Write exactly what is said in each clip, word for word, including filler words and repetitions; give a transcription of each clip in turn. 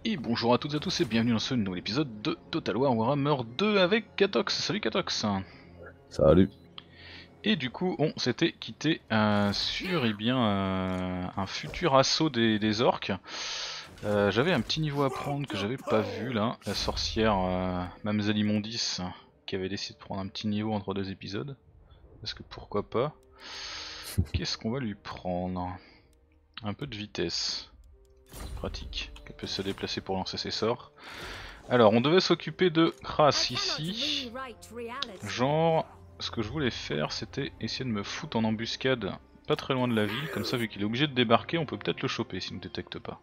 Et bonjour à toutes et à tous et bienvenue dans ce nouvel épisode de Total War Warhammer deux avec Katox. Salut Katox. Salut. Et du coup on s'était quitté euh, sur eh bien, euh, un futur assaut des, des orques. Euh, j'avais un petit niveau à prendre que j'avais pas vu là, la sorcière euh, Mamzelle Immondis qui avait décidé de prendre un petit niveau entre deux épisodes. Parce que pourquoi pas. Qu'est-ce qu'on va lui prendre? Un peu de vitesse. Pratique, qu'elle peut se déplacer pour lancer ses sorts. Alors, on devait s'occuper de Kras ici. Genre, ce que je voulais faire, c'était essayer de me foutre en embuscade pas très loin de la ville. Comme ça, vu qu'il est obligé de débarquer, on peut peut-être le choper s'il ne détecte pas.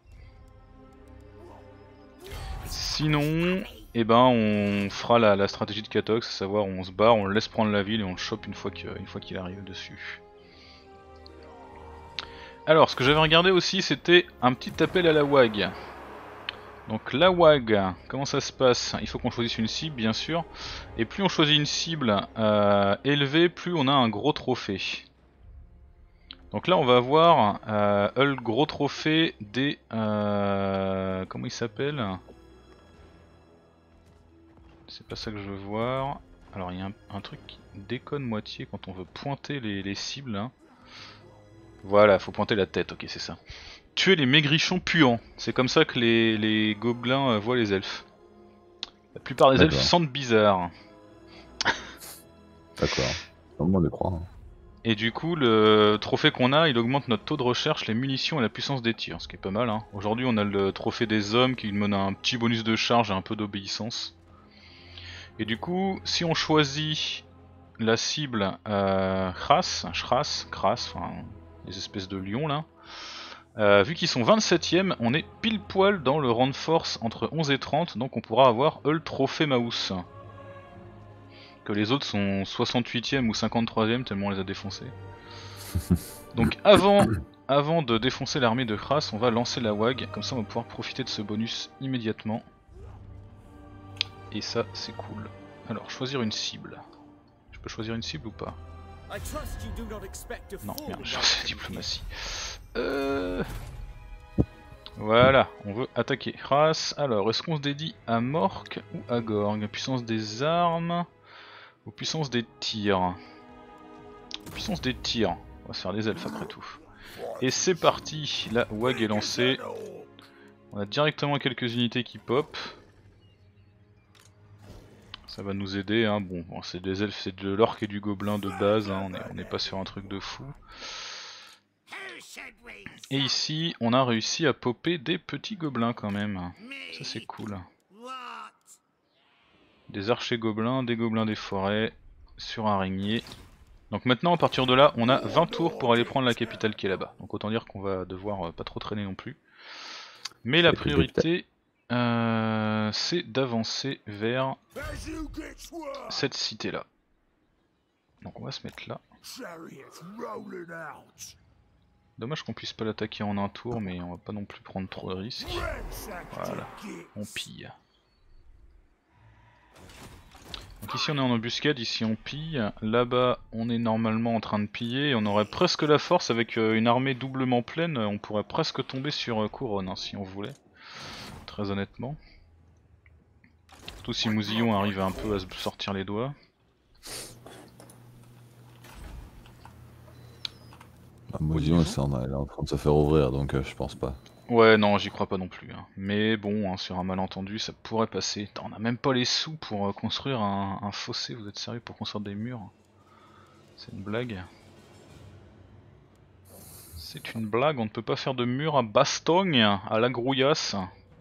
Sinon, eh ben, on fera la, la stratégie de Katox, à savoir on se barre, on le laisse prendre la ville et on le chope une fois qu'il arrive dessus. Alors, ce que j'avais regardé aussi, c'était un petit appel à la W A G. Donc la W A G, comment ça se passe? Il faut qu'on choisisse une cible bien sûr, et plus on choisit une cible euh, élevée, plus on a un gros trophée. Donc là on va avoir euh, le gros trophée des... Euh, comment il s'appelle? C'est pas ça que je veux voir. Alors il y a un, un truc qui déconne moitié quand on veut pointer les, les cibles. Hein. Voilà, faut pointer la tête, ok c'est ça. Tuer les maigrichons puants, c'est comme ça que les, les gobelins euh, voient les elfes. La plupart des elfes sentent bizarre. D'accord, comment on les croit. Hein. Et du coup, le trophée qu'on a, il augmente notre taux de recherche, les munitions et la puissance des tirs, ce qui est pas mal. Hein. Aujourd'hui, on a le trophée des hommes qui nous donne un petit bonus de charge et un peu d'obéissance. Et du coup, si on choisit la cible euh, Kras, Kras, Kras, enfin les espèces de lions là, euh, vu qu'ils sont vingt-septième, on est pile poil dans le rang de force entre onze et trente, donc on pourra avoir le trophée Maus. Que les autres sont soixante-huitième ou cinquante-troisième tellement on les a défoncés. Donc avant, avant de défoncer l'armée de Kras, on va lancer la W A G, comme ça on va pouvoir profiter de ce bonus immédiatement. Et ça c'est cool. Alors choisir une cible. Je peux choisir une cible ou pas? Non, merde, j'ai lancé la diplomatie. Euh... Voilà, on veut attaquer Kras. Alors, est-ce qu'on se dédie à Mork ou à Gorg? Puissance des armes ou puissance des tirs? Puissance des tirs. On va se faire des elfes après tout. Et c'est parti, la W A G est lancée. On a directement quelques unités qui pop. Ça va nous aider, hein. Bon, bon c'est des elfes, c'est de l'orque et du gobelin de base, hein. on n'est pas sur un truc de fou. Et ici, on a réussi à popper des petits gobelins quand même. Ça c'est cool. Des archers gobelins, des gobelins des forêts, sur araignée. Donc maintenant, à partir de là, on a vingt tours pour aller prendre la capitale qui est là-bas. Donc autant dire qu'on va devoir pas trop traîner non plus. Mais la priorité, euh, c'est d'avancer vers cette cité-là. Donc on va se mettre là. Dommage qu'on puisse pas l'attaquer en un tour, mais on va pas non plus prendre trop de risques. Voilà, on pille. Donc ici on est en embuscade, ici on pille, là-bas on est normalement en train de piller, et on aurait presque la force avec une armée doublement pleine, on pourrait presque tomber sur Couronne hein, si on voulait, très honnêtement. Surtout si Mousillon arrive un peu à se sortir les doigts. Ah, Mousillon il est en train de se faire ouvrir donc euh, je pense pas. Ouais non j'y crois pas non plus, hein. Mais bon hein, sur un malentendu ça pourrait passer. Attends, on a même pas les sous pour euh, construire un, un fossé, vous êtes sérieux, pour construire des murs? C'est une blague. C'est une blague, on ne peut pas faire de mur à Bastogne, à la grouillasse.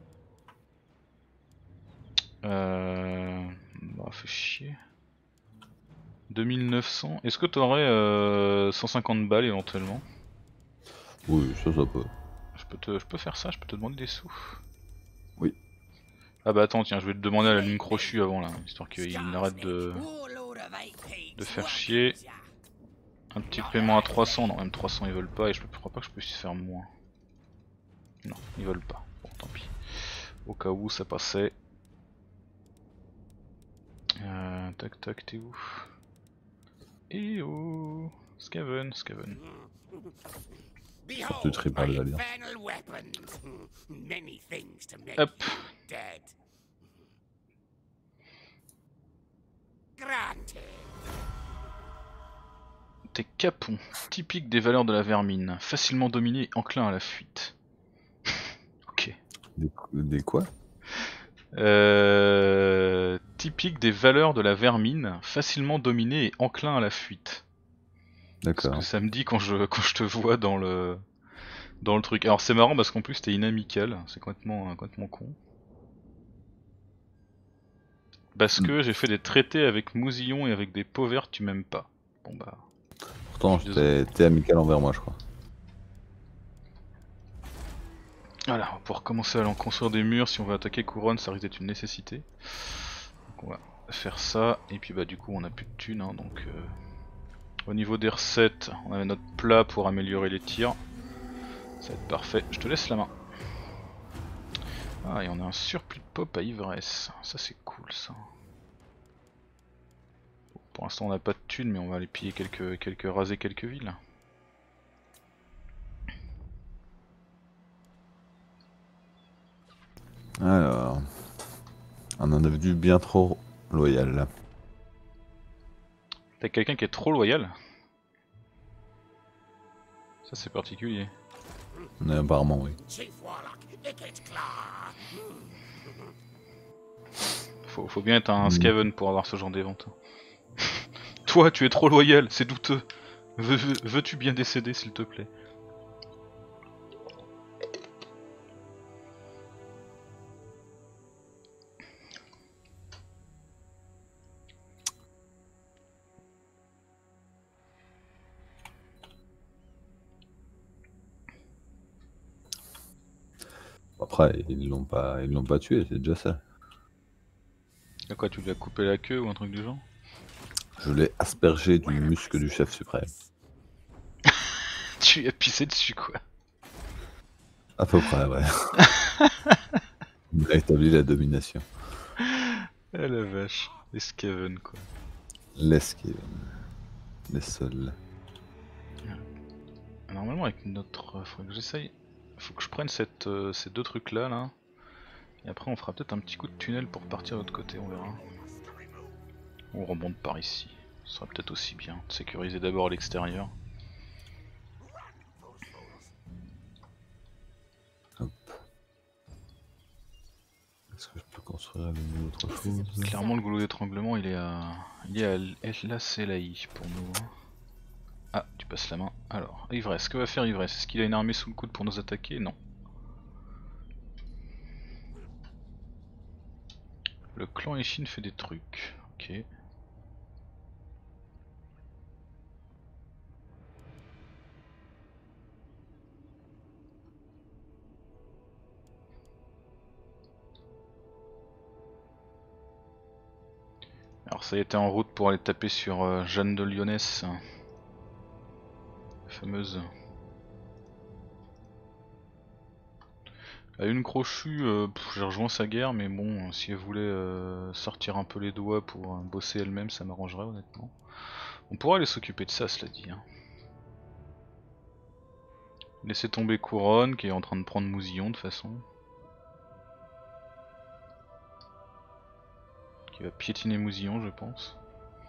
Euh... Bah fait chier. deux mille neuf cents, est-ce que t'aurais euh, cent cinquante balles éventuellement? Oui, ça ça peut. Je peux, te, je peux faire ça, je peux te demander des sous. Oui. Ah bah attends, tiens, je vais te demander à la ligne crochue avant là, histoire qu'il arrête de, de faire chier. Un petit paiement à trois cents, non même trois cents ils veulent pas et je crois pas que je puisse faire moins. Non, ils veulent pas, bon tant pis. Au cas où ça passait. Euh, tac tac, t'es où? Et oh, Skaven, Skaven. Surtout Tribal Valiant. Hop. T'es capon, typique des valeurs de la vermine, facilement dominé et enclin à la fuite. Ok. Des, des quoi? Euh, typique des valeurs de la vermine, facilement dominé et enclin à la fuite. D'accord. Ce que ça me dit quand je, quand je te vois dans le, dans le truc. Alors c'est marrant parce qu'en plus t'es inamical, c'est complètement, complètement con. Parce Hmm. que j'ai fait des traités avec Mousillon et avec des peaux vertes, tu m'aimes pas. Bon bah. Pourtant, t'es amical envers moi, je crois. Voilà, on va pouvoir commencer à en construire des murs. Si on veut attaquer Couronne, ça risque d'être une nécessité. Donc on va faire ça. Et puis bah du coup on a plus de thunes, hein, donc euh, au niveau des recettes, on avait notre plat pour améliorer les tirs. Ça va être parfait. Je te laisse la main. Ah, et on a un surplus de pop à ivresse. Ça c'est cool ça. Bon, pour l'instant on n'a pas de thunes, mais on va aller piller quelques, quelques raser quelques villes. Alors, un individu bien trop loyal. T'as quelqu'un qui est trop loyal? Ça c'est particulier. Mais apparemment, oui. Faut, faut bien être un Mmh. Skaven pour avoir ce genre d'évent. Toi, tu es trop loyal, c'est douteux. Veux, veux, veux-tu bien décéder, s'il te plaît? Après, ils l'ont pas, ils l'ont pas tué, c'est déjà ça. À quoi, tu lui as coupé la queue ou un truc du genre? Je l'ai aspergé du muscle du chef suprême. Tu lui as pissé dessus, quoi. À peu près, ouais. Il a établi la domination. Ah la vache, les Skaven, quoi. Les Skaven. Les seuls. Normalement, avec notre. Faudrait que j'essaye. Faut que je prenne cette, euh, ces deux trucs là, là. Et après, on fera peut-être un petit coup de tunnel pour partir de l'autre côté, on verra. On remonte par ici. Ce sera peut-être aussi bien. Sécuriser d'abord l'extérieur. Hop. Est-ce que je peux construire avec autre chose? Clairement, le goulot d'étranglement, il est à. Il est à El Selaï pour nous. Ah, tu passes la main. Alors, Ivresse, que va faire Ivresse? Est-ce qu'il a une armée sous le coude pour nous attaquer? Non. Le clan Eshin fait des trucs. Ok. Alors ça a été en route pour aller taper sur euh, Jeanne de Lyonesse. La fameuse. À une crochue, euh, j'ai rejoint sa guerre, mais bon, si elle voulait euh, sortir un peu les doigts pour euh, bosser elle-même, ça m'arrangerait honnêtement. On pourrait aller s'occuper de ça, cela dit. Hein. Laisser tomber Couronne, qui est en train de prendre Mousillon de toute façon. Qui va piétiner Mousillon, je pense.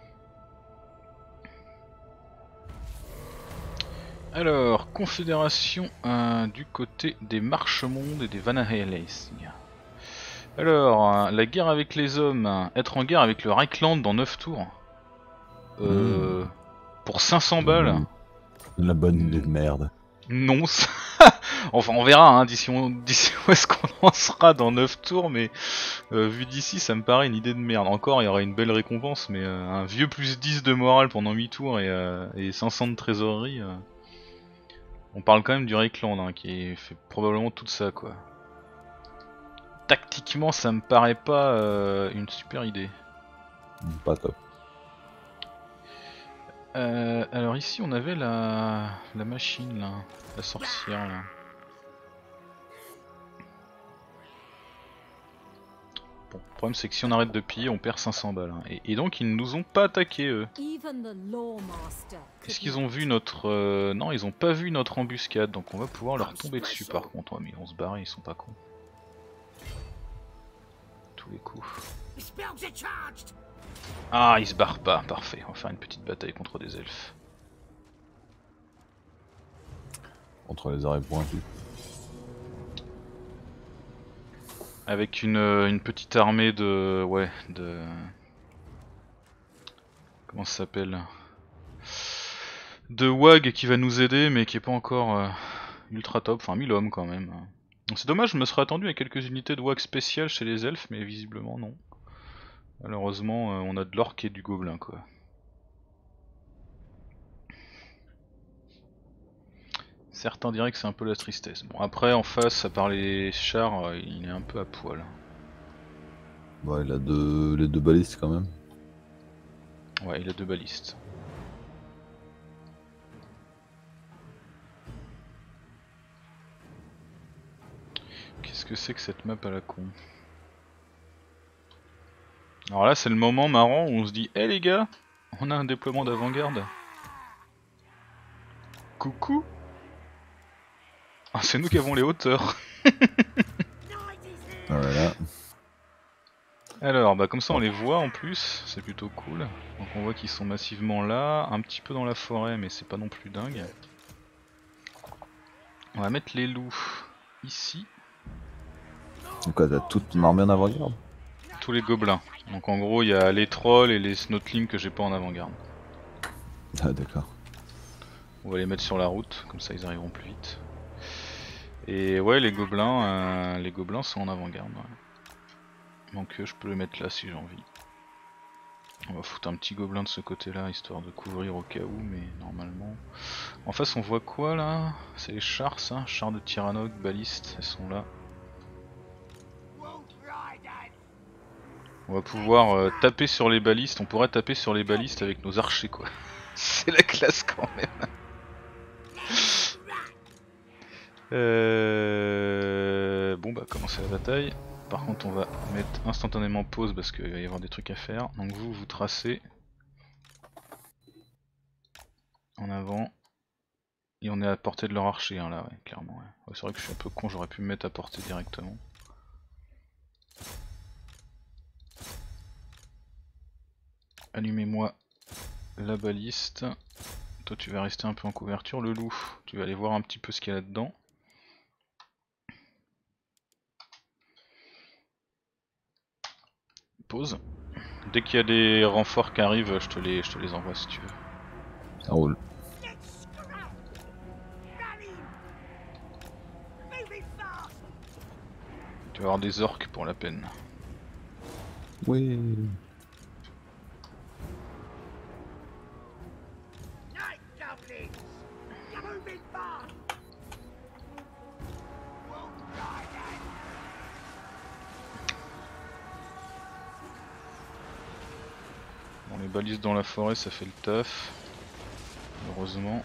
Alors, confédération euh, du côté des Marchemonde et des Vanaheles. Alors, euh, la guerre avec les hommes, hein, être en guerre avec le Reichland dans neuf tours. Euh, mmh. Pour cinq cents balles. La bonne idée de merde. Non, ça... enfin on verra hein, d'ici où est-ce qu'on en sera dans neuf tours, mais euh, vu d'ici ça me paraît une idée de merde. Encore il y aura une belle récompense, mais euh, un vieux plus dix de morale pendant huit tours et, euh, et cinq cents de trésorerie. Euh... On parle quand même du Reichland hein, qui fait probablement tout ça quoi. Tactiquement ça me paraît pas euh, une super idée. Pas top. Euh, alors ici on avait la, la machine là, la sorcière là. Bon, le problème c'est que si on arrête de piller, on perd cinq cents balles. Hein. Et, et donc ils nous ont pas attaqué eux. Est-ce qu'ils ont vu notre... Euh... Non, ils ont pas vu notre embuscade, donc on va pouvoir leur tomber dessus par contre. Ouais, mais ils vont se barrer, ils sont pas cons. Tous les coups. Ah, ils se barrent pas, parfait. On va faire une petite bataille contre des elfes. Contre les arrêts pointus. Avec une, une petite armée de... Ouais, de... Comment ça s'appelle? De Wag qui va nous aider, mais qui est pas encore euh, ultra top. Enfin, mille hommes quand même. C'est dommage, je me serais attendu à quelques unités de Wag spéciales chez les elfes, mais visiblement non. Malheureusement, euh, on a de l'orc et du gobelin, quoi. Certains diraient que c'est un peu la tristesse. Bon, après, en face, à part les chars, euh, il est un peu à poil. Ouais, il a deux... les deux balistes quand même. Ouais, il a deux balistes. Qu'est-ce que c'est que cette map à la con? Alors là, c'est le moment marrant où on se dit, hé hey, les gars, on a un déploiement d'avant-garde. Coucou. Ah, c'est nous qui avons les hauteurs. Voilà. Alors, bah comme ça on les voit en plus, c'est plutôt cool. Donc on voit qu'ils sont massivement là, un petit peu dans la forêt, mais c'est pas non plus dingue. On va mettre les loups ici. Donc quoi, t'as toute ton armée en avant-garde? Tous les gobelins. Donc en gros il y a les trolls et les snotlings que j'ai pas en avant-garde. Ah d'accord. On va les mettre sur la route, comme ça ils arriveront plus vite. Et ouais, les gobelins, euh, les gobelins sont en avant-garde. Ouais. Donc euh, je peux les mettre là si j'ai envie. On va foutre un petit gobelin de ce côté-là, histoire de couvrir au cas où, mais normalement... En face on voit quoi là? C'est les chars ça, chars de Tyrannog, balistes, elles sont là. On va pouvoir euh, taper sur les balistes, on pourrait taper sur les balistes avec nos archers quoi. C'est la classe quand même. euh... Bon bah commencer la bataille. Par contre on va mettre instantanément pause parce qu'il va y avoir des trucs à faire. Donc vous, vous tracez en avant. Et on est à portée de leur archer hein, là, ouais, clairement. Ouais. Ouais, c'est vrai que je suis un peu con, j'aurais pu me mettre à portée directement. Allumez-moi la baliste. Toi tu vas rester un peu en couverture. Le loup, tu vas aller voir un petit peu ce qu'il y a là-dedans. Pause. Dès qu'il y a des renforts qui arrivent, je te les, je te les envoie si tu veux. Ça roule. Tu vas avoir des orques pour la peine. Oui. Bon, les balises dans la forêt ça fait le taf. Heureusement.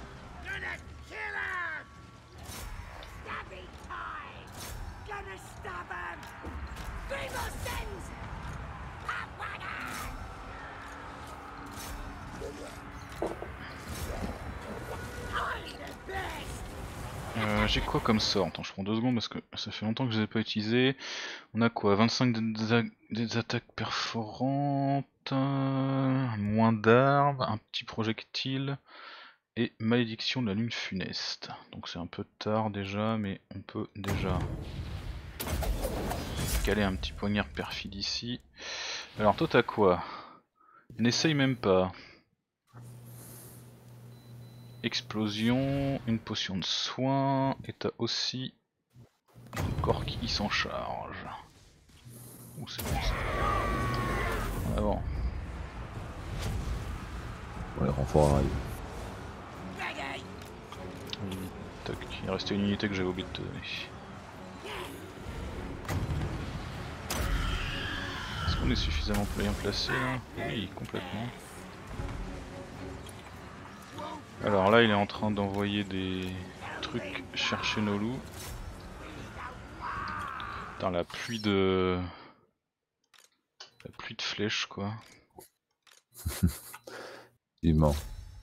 Euh, j'ai quoi comme sort? Attends, je prends deux secondes parce que ça fait longtemps que je les ai pas utilisés. On a quoi? vingt-cinq des, des attaques perforantes, euh, moins d'armes, un petit projectile et malédiction de la lune funeste. Donc c'est un peu tard déjà, mais on peut déjà caler un petit poignard perfide ici. Alors toi t'as quoi? N'essaye même pas. Explosion, une potion de soin, et t'as aussi un corps qui s'en charge. Ouh c'est bon ça. En avant. Ouais, les renforts arrivent. Tac, il restait une unité que j'avais oublié de te donner. Est-ce qu'on est suffisamment bien placé là? Oui, complètement. Alors là il est en train d'envoyer des trucs chercher nos loups. Putain la pluie de... La pluie de flèches quoi. Effectivement.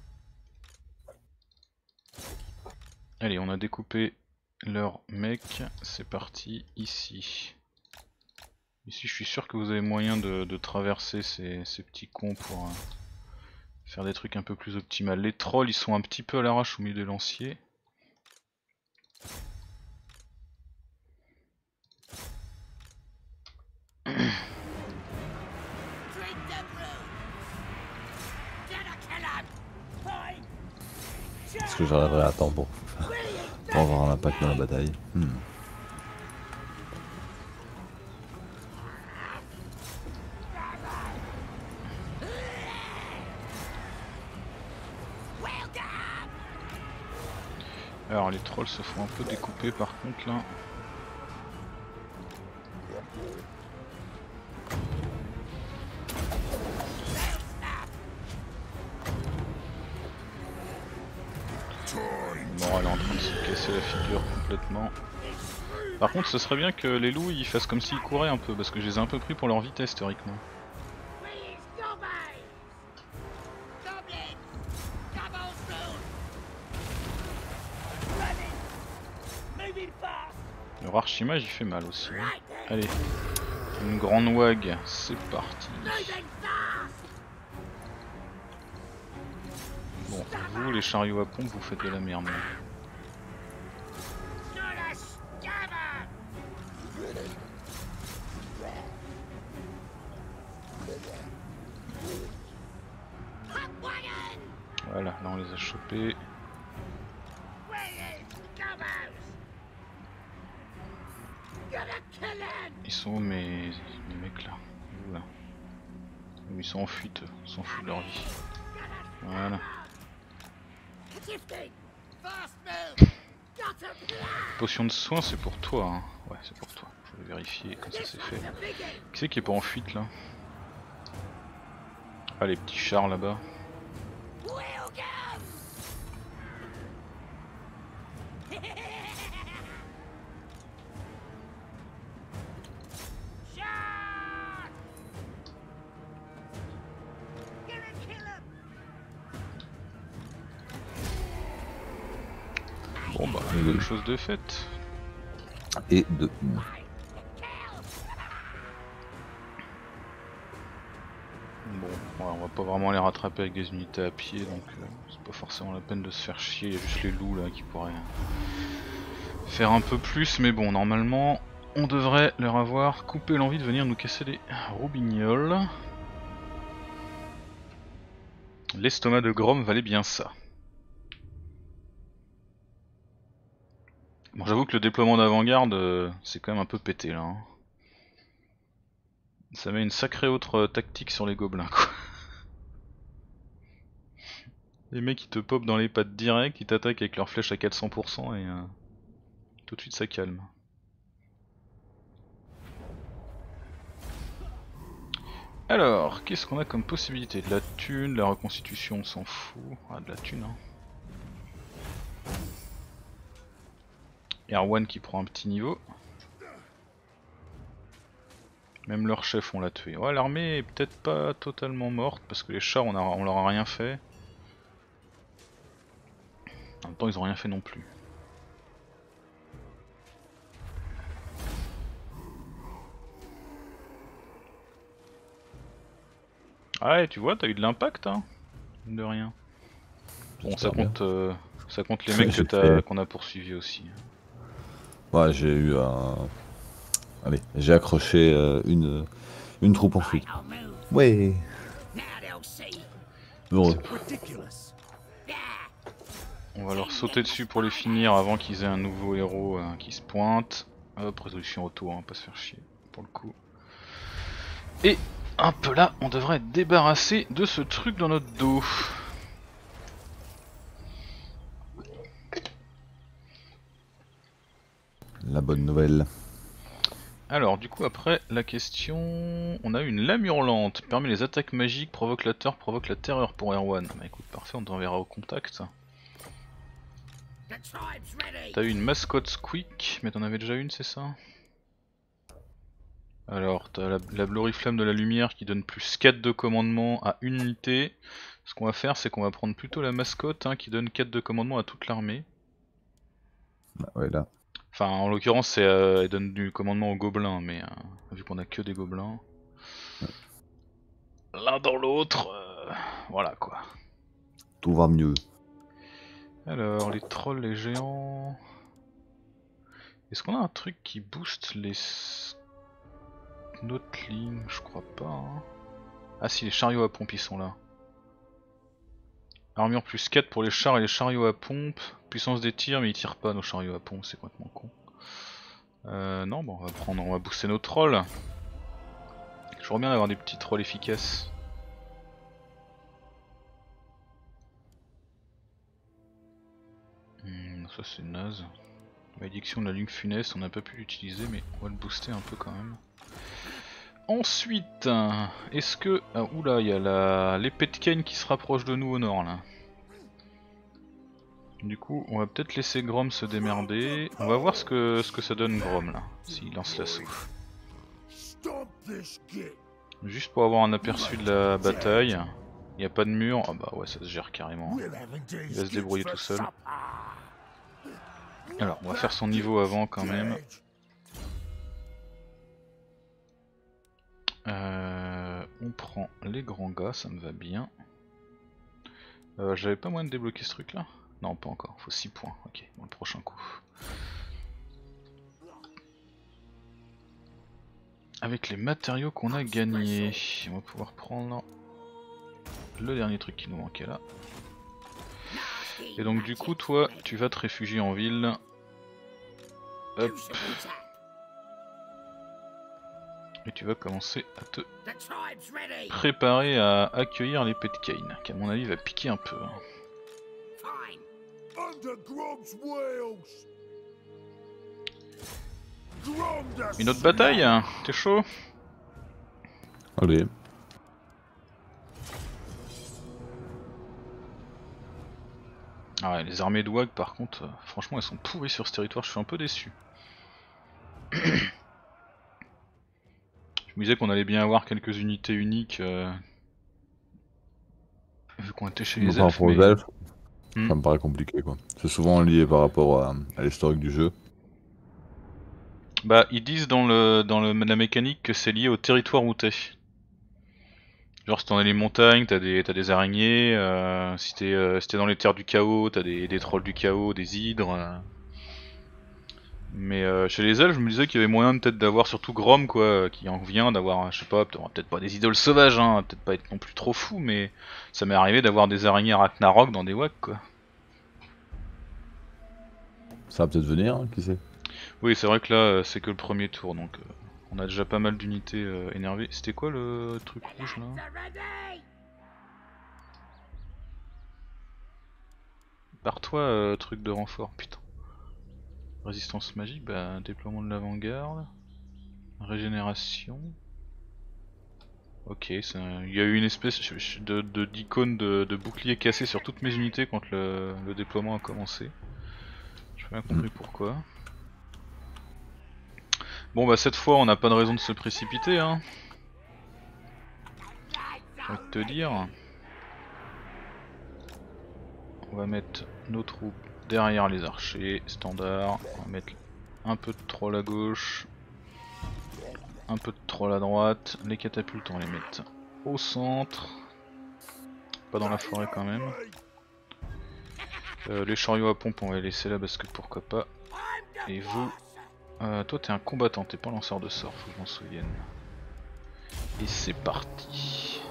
Allez, on a découpé leur mec, c'est parti ici. Ici je suis sûr que vous avez moyen de, de traverser ces, ces petits cons pour euh, faire des trucs un peu plus optimales. Les trolls ils sont un petit peu à l'arrache au milieu des lanciers. Est-ce que j'arriverai à temps pour, pour avoir un impact dans la bataille? hmm. Alors les trolls se font un peu découper par contre là. Bon, elle est en train de se casser la figure complètement. Par contre, ce serait bien que les loups ils fassent comme s'ils couraient un peu, parce que je les ai un peu pris pour leur vitesse théoriquement. Le Archimage il fait mal aussi. Hein. Allez, une grande wag, c'est parti. Bon, vous les chariots à pompe, vous faites de la merde. Voilà, là on les a chopés. Ils sont où mes, mes mecs là? Où là? Ils sont en fuite, ils s'en foutent de leur vie. Voilà. Potion de soin c'est pour toi hein. Ouais c'est pour toi, je vais vérifier comme ça c'est fait. Qui c'est qui est pas en fuite là? Ah les petits chars là-bas. Bon bah, quelque chose de fait. Et de... Bon, ouais, on va pas vraiment les rattraper avec des unités à pied, donc euh, c'est pas forcément la peine de se faire chier, il y a juste les loups là qui pourraient faire un peu plus, mais bon, normalement, on devrait leur avoir coupé l'envie de venir nous casser les roubignoles. L'estomac de Grom valait bien ça. Bon, j'avoue que le déploiement d'avant-garde, euh, c'est quand même un peu pété là. Hein. Ça met une sacrée autre tactique sur les gobelins quoi. Les mecs ils te popent dans les pattes direct, ils t'attaquent avec leurs flèches à quatre cents pour cent et euh, tout de suite ça calme. Alors, qu'est-ce qu'on a comme possibilité? De la thune, la reconstitution on s'en fout. Ah de la thune hein. Erwan qui prend un petit niveau. Même leur chef on l'a tué. Ouais l'armée est peut-être pas totalement morte parce que les chars on, a, on leur a rien fait. En même temps ils ont rien fait non plus. Ah ouais tu vois t'as eu de l'impact hein. De rien. Bon ça compte, euh, ça compte les mecs que t'as, qu'on a poursuivis aussi. Ouais j'ai eu un... Allez, j'ai accroché euh, une, une troupe en fuite. Ouais. Heureux. On va leur sauter dessus pour les finir avant qu'ils aient un nouveau héros euh, qui se pointe. Hop, résolution auto, hein, pas se faire chier pour le coup. Et un peu là, on devrait être débarrassé de ce truc dans notre dos. La bonne nouvelle. Alors du coup après la question, on a une lame hurlante, permet les attaques magiques, provoque la terreur, provoque la terreur pour Erwan. Bah écoute parfait, on t'enverra au contact. T'as eu une mascotte Squeak, mais t'en avais déjà une c'est ça? Alors t'as la, la Bloriflamme de la lumière qui donne plus quatre de commandement à une unité. Ce qu'on va faire c'est qu'on va prendre plutôt la mascotte hein, qui donne quatre de commandement à toute l'armée. Bah ouais là. Enfin en l'occurrence euh, elle donne du commandement aux gobelins mais euh, vu qu'on a que des gobelins. Ouais. L'un dans l'autre, euh, voilà quoi. Tout va mieux. Alors les trolls, les géants... Est-ce qu'on a un truc qui booste les... Notling? Je crois pas hein. Ah si, les chariots à pompe ils sont là. Armure plus quatre pour les chars et les chariots à pompe. Puissance des tirs mais ils tirent pas nos chariots à pompe, c'est complètement con. Euh, non bon on va prendre, on va booster nos trolls. J'aimerais bien d'avoir des petits trolls efficaces. Hmm, ça c'est naze. Malédiction de la lune funeste, on n'a pas pu l'utiliser mais on va le booster un peu quand même. Ensuite, est-ce que... Ah, oula, il y a la... l'épée de Kain qui se rapproche de nous au nord là. Du coup, on va peut-être laisser Grom se démerder. On va voir ce que, ce que ça donne Grom là, s'il lance l'assaut. Juste pour avoir un aperçu de la bataille. Il n'y a pas de mur, ah bah ouais ça se gère carrément. Il va se débrouiller tout seul. Alors, on va faire son niveau avant quand même. Euh, on prend les grands gars, ça me va bien. Euh, J'avais pas moyen de débloquer ce truc là? Non pas encore, faut six points, ok, bon, le prochain coup. Avec les matériaux qu'on a gagnés, on va pouvoir prendre le dernier truc qui nous manquait là. Et donc du coup toi, tu vas te réfugier en ville. Hop. Et tu vas commencer à te préparer à accueillir l'épée de Kain, qui à mon avis va piquer un peu. Une autre bataille? T'es chaud? Allez. Ah ouais, les armées de Wag par contre, euh, franchement elles sont pourries sur ce territoire, je suis un peu déçu. Je me disais qu'on allait bien avoir quelques unités uniques, euh, vu qu'on était chez les Enfin, elfes, pour mais... les elfes, Hmm. ça me paraît compliqué quoi. C'est souvent lié par rapport à, à l'historique du jeu. Bah ils disent dans, le, dans le, la mécanique que c'est lié au territoire où t'es. Genre si t'es dans les montagnes, t'as des, t'as des araignées, euh, si t'es euh, si t'es dans les terres du chaos, t'as des, des trolls du chaos, des hydres... Euh... Mais euh, chez les elfes, je me disais qu'il y avait moyen peut-être d'avoir surtout Grom quoi, euh, qui en vient d'avoir, je sais pas, peut-être pas des idoles sauvages, hein, peut-être pas être non plus trop fou, mais ça m'est arrivé d'avoir des araignées Ragnarok dans des W A C quoi. Ça va peut-être venir, hein, qui sait. Oui, c'est vrai que là euh, c'est que le premier tour, donc euh, on a déjà pas mal d'unités euh, énervées. C'était quoi le truc rouge là? Barre-toi, euh, truc de renfort, putain. Résistance magique, bah déploiement de l'avant-garde. Régénération. Ok, il y a eu une espèce de, de, d'icône de, de bouclier cassé sur toutes mes unités quand le, le déploiement a commencé. J'ai pas bien compris mmh. pourquoi. Bon bah cette fois on n'a pas de raison de se précipiter hein. Je vais te dire. On va mettre nos troupes derrière les archers, standard. On va mettre un peu de troll à gauche. Un peu de troll à droite. Les catapultes on va les mettre au centre. Pas dans la forêt quand même. Euh, les chariots à pompe on va les laisser là parce que pourquoi pas. Et vous, euh, toi t'es un combattant, t'es pas lanceur de sorts, faut que je m'en souvienne. Et c'est parti.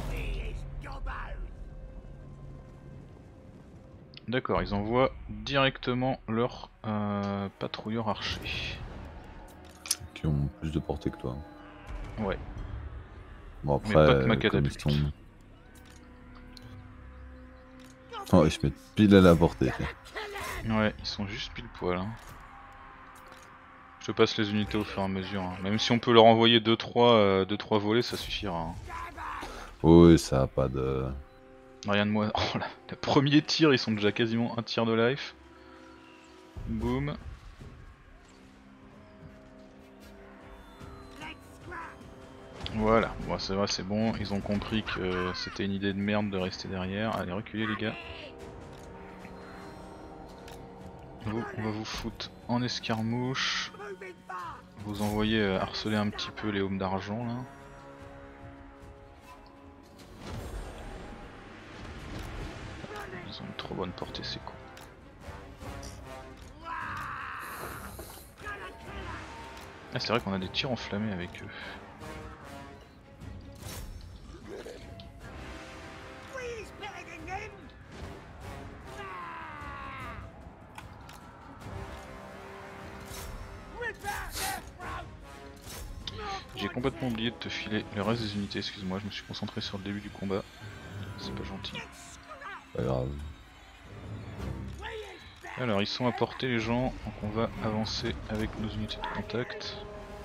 D'accord, ils envoient directement leur euh, patrouilleurs archers. Qui ont plus de portée que toi. Ouais. Bon après, mais pas que ma catapulte. Sont... Oh, ils se mettent pile à la portée. Ouais, ils sont juste pile poil. Hein. Je te passe les unités au fur et à mesure. Hein. Même si on peut leur envoyer deux trois euh, volets, ça suffira. Hein. Oui, ça a pas de... Rien de moins. Oh là, le premier tir, ils sont déjà quasiment un tir de life. Boum. Voilà, bon, c'est vrai, c'est bon, ils ont compris que c'était une idée de merde de rester derrière. Allez, reculez les gars. Vous, on va vous foutre en escarmouche. Vous envoyez euh, harceler un petit peu les hommes d'argent là. Ils ont une trop bonne portée, c'est con. Ah, c'est vrai qu'on a des tirs enflammés avec eux. J'ai complètement oublié de te filer le reste des unités, excuse-moi, je me suis concentré sur le début du combat. C'est pas gentil. Pas grave. Alors ils sont à portée les gens, donc on va avancer avec nos unités de contact.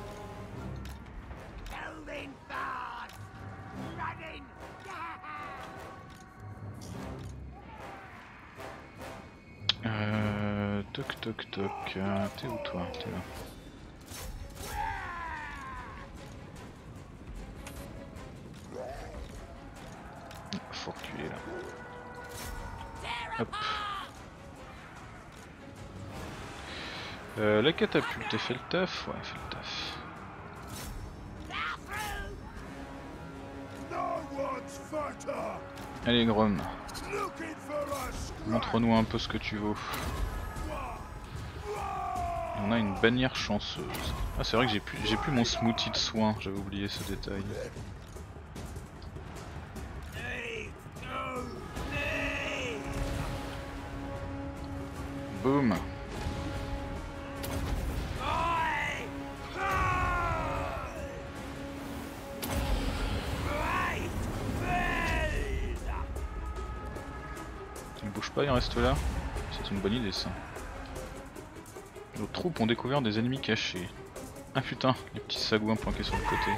Euh... Toc toc toc, euh, t'es où toi? T'es là. Faut reculer là. Hop. Euh, la catapulte, elle fait le taf? Ouais, elle fait le taf. Allez Grom, montre-nous un peu ce que tu vaux. On a une bannière chanceuse. Ah c'est vrai que j'ai plus, j'ai plus mon smoothie de soin, j'avais oublié ce détail. Boum. Il bouge pas, il reste là. C'est une bonne idée ça. Nos troupes ont découvert des ennemis cachés. Ah putain, les petits sagouins planqués sur le côté.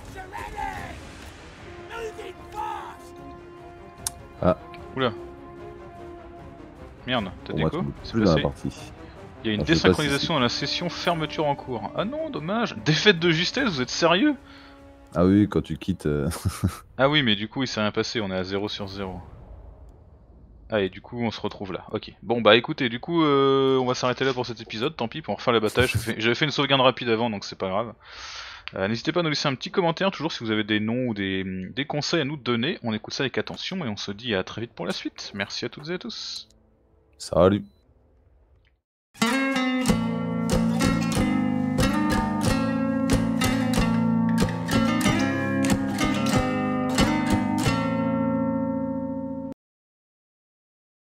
Ah. Oula. Merde, t'as déco? C'est plus dans la passé. partie. Il y a une Alors, je sais pas désynchronisation si dans la session, fermeture en cours. Ah non, dommage. Défaite de justesse, vous êtes sérieux? Ah oui, quand tu quittes... euh, Ah oui, mais du coup il s'est rien passé, on est à zéro sur zéro. Ah et du coup on se retrouve là, ok. Bon bah écoutez, du coup euh, on va s'arrêter là pour cet épisode, tant pis, pour refaire la bataille. J'avais fait, fait une sauvegarde rapide avant donc c'est pas grave. Euh, N'hésitez pas à nous laisser un petit commentaire, toujours si vous avez des noms ou des, des conseils à nous donner, on écoute ça avec attention et on se dit à très vite pour la suite. Merci à toutes et à tous. Salut.